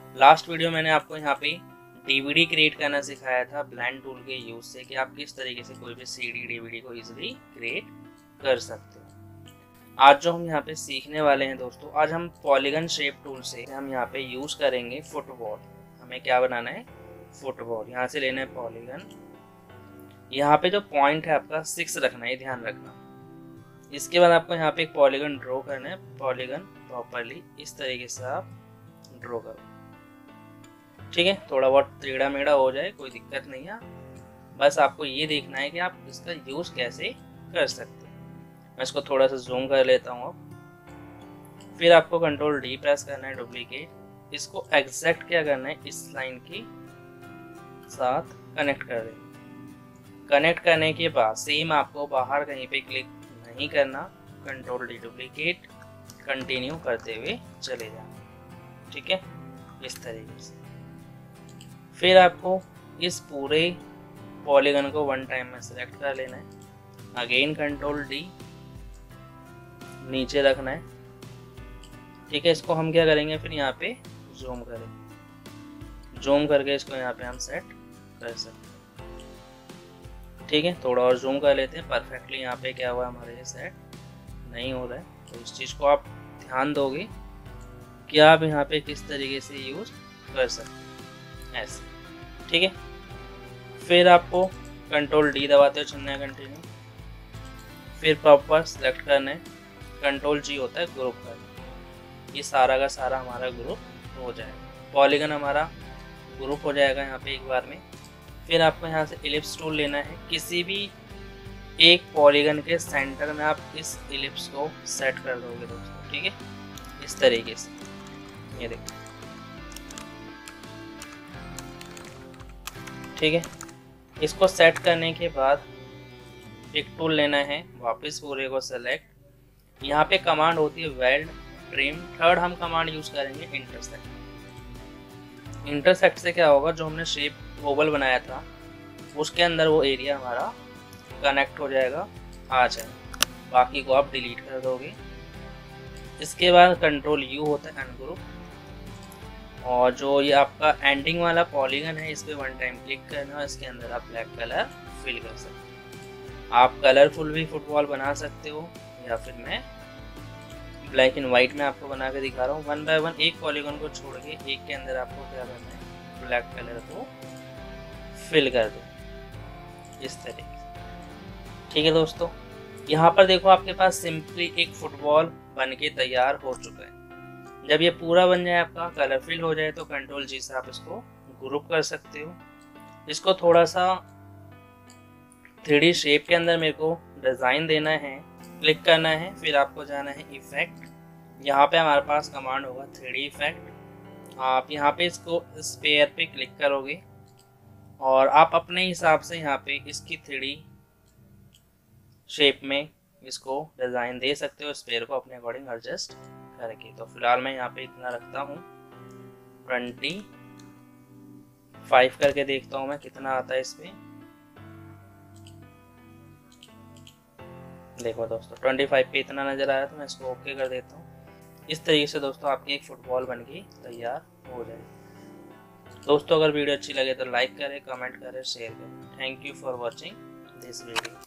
Last video मैंने आपको यहाँ पे डीवीडी क्रिएट करना सिखाया था ब्लेंड टूल के यूज से कि आप किस तरीके से कोई भी सीडी डीवीडी को इजीली क्रिएट कर सकते हो। आज जो हम यहाँ पे सीखने वाले हैं दोस्तों, आज हम पॉलीगन शेप टूल से हम यहाँ पे यूज करेंगे फुटबॉल। हमें क्या बनाना है? फुटबॉल। यहाँ से लेना है पॉलीगन। यहाँ पे जो पॉइंट है आपका 6 रखना है, ध्यान रखना। इसके बाद आपको यहाँ पे एक पॉलीगन ड्रॉ करना है। पॉलीगन प्रॉपरली इस तरीके से आप ड्रॉ करो, ठीक है। थोड़ा बहुत टेढ़ा मेढ़ा हो जाए कोई दिक्कत नहीं है, बस आपको ये देखना है कि आप इसका यूज कैसे कर सकते हैं। मैं इसको थोड़ा सा जूम कर लेता हूँ अब। फिर आपको कंट्रोल डी प्रेस करना है, डुप्लीकेट। इसको एग्जैक्ट क्या करना है, इस लाइन के साथ कनेक्ट कर देना। कनेक्ट करने के बाद सेम आपको बाहर कहीं पे क्लिक नहीं करना, कंट्रोल डी डुप्लीकेट, कंटिन्यू करते हुए चले जाना, ठीक है, इस तरीके से। फिर आपको इस पूरे पॉलीगन को वन टाइम में सिलेक्ट कर लेना है। अगेन कंट्रोल डी, नीचे रखना है, ठीक है। इसको हम क्या करेंगे, फिर यहाँ पे जूम करेंगे। जूम करके इसको यहाँ पे हम सेट कर सकते हैं, ठीक है। थोड़ा और जूम कर लेते हैं। परफेक्टली यहाँ पे क्या हुआ, हमारे ये सेट नहीं हो रहा है, तो इस चीज़ को आप ध्यान दोगे कि आप यहाँ पे किस तरीके से यूज कर सकते हैं, ऐसे, ठीक है। फिर आपको कंट्रोल डी दबाते हो, चुनना है कंटिन्यू। फिर प्रॉपर सेलेक्ट करना है, कंट्रोल जी होता है ग्रुप करना। ये सारा का सारा हमारा ग्रुप हो जाएगा, पॉलीगन हमारा ग्रुप हो जाएगा यहाँ पे एक बार में। फिर आपको यहाँ से इलिप्स टूल लेना है। किसी भी एक पॉलीगन के सेंटर में आप इस इलिप्स को सेट कर दोगे दोस्तों, ठीक है, इस तरीके से। ये देखो, ठीक है। इसको सेट करने के बाद एक टूल लेना है, वापस पूरे को सेलेक्ट। यहाँ पे कमांड होती है वेल्ड, ट्रिम। थर्ड हम कमांड यूज करेंगे इंटरसेक्ट। इंटरसेक्ट से क्या होगा, जो हमने शेप ओवल बनाया था उसके अंदर वो एरिया हमारा कनेक्ट हो जाएगा, आ जाएगा। बाकी को आप डिलीट कर दोगे। इसके बाद कंट्रोल यू होता है अनग्रुप, और जो ये आपका एंडिंग वाला पॉलीगन है इस पे वन टाइम क्लिक करना है। इसके अंदर आप ब्लैक कलर फिल कर सकते हो। आप कलरफुल भी फुटबॉल बना सकते हो, या फिर मैं ब्लैक एंड वाइट में आपको बना के दिखा रहा हूँ। वन बाय वन एक पॉलीगन को छोड़ के एक के अंदर आपको क्या करना है, ब्लैक कलर को फिल कर दो, इस तरीके से, ठीक है दोस्तों। यहाँ पर देखो आपके पास सिंपली एक फुटबॉल बन के तैयार हो चुका है। जब ये पूरा बन जाए, आपका कलर फिल हो जाए, तो कंट्रोल जी से आप इसको ग्रुप कर सकते हो। इसको थोड़ा सा 3D शेप के अंदर मेरे को डिज़ाइन देना है, क्लिक करना है। फिर आपको जाना है इफेक्ट। यहाँ पे हमारे पास कमांड होगा 3D इफेक्ट। आप यहाँ पे इसको स्पेयर पे क्लिक करोगे और आप अपने हिसाब से यहाँ पे इसकी 3D शेप में इसको डिज़ाइन दे सकते हो, स्पेयर को अपने अकॉर्डिंग एडजस्ट करके। तो फिलहाल मैं यहाँ पे इतना रखता हूँ, 25 करके देखता हूँ मैं कितना आता है इस पे। देखो दोस्तों 25 पे इतना नज़र आया, तो मैं इसको ओके कर देता हूँ। इस तरीके से दोस्तों आपकी एक फुटबॉल बन के तैयार हो जाएगी। दोस्तों अगर वीडियो अच्छी लगे तो लाइक करें, कमेंट करें, शेयर करें। Thank you for watching this video.